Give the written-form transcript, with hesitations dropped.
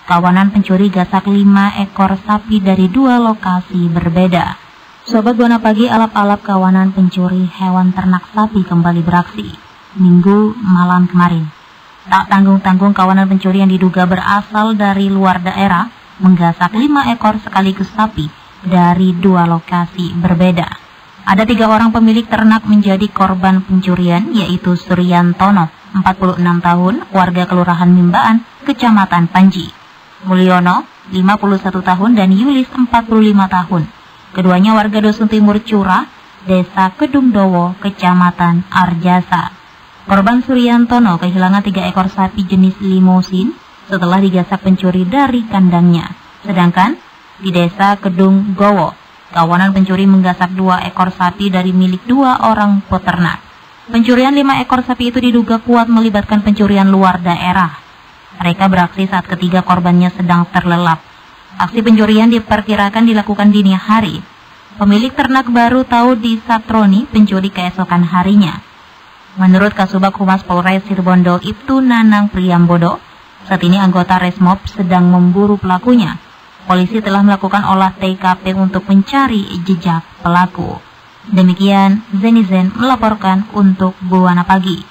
kawanan pencuri gasak 5 ekor sapi dari 2 lokasi berbeda. Sobat Buana Pagi, alap-alap kawanan pencuri hewan ternak sapi kembali beraksi Minggu malam kemarin. Tak tanggung-tanggung kawanan pencuri yang diduga berasal dari luar daerah menggasak 5 ekor sekaligus sapi dari 2 lokasi berbeda. Ada 3 orang pemilik ternak menjadi korban pencurian, yaitu Suryantono, 46 tahun, warga Kelurahan Mimbaan, Kecamatan Panji, Mulyono, 51 tahun, dan Yulis, 45 tahun. Keduanya warga Dusun Timur Curah, Desa Kedungdowo, Kecamatan Arjasa. Korban Suryantono kehilangan 3 ekor sapi jenis limousin setelah digasak pencuri dari kandangnya. Sedangkan di Desa Kedungdowo, kawanan pencuri menggasak 2 ekor sapi dari milik 2 orang peternak. Pencurian 5 ekor sapi itu diduga kuat melibatkan pencurian luar daerah. Mereka beraksi saat ketiga korbannya sedang terlelap. Aksi pencurian diperkirakan dilakukan dini hari. Pemilik ternak baru tahu di Satroni pencuri keesokan harinya. Menurut Kasubag Humas Polres Situbondo Ibtu Nanang Priyambodo, saat ini anggota Resmob sedang memburu pelakunya. Polisi telah melakukan olah TKP untuk mencari jejak pelaku. Demikian, Zenizen melaporkan untuk Buana Pagi.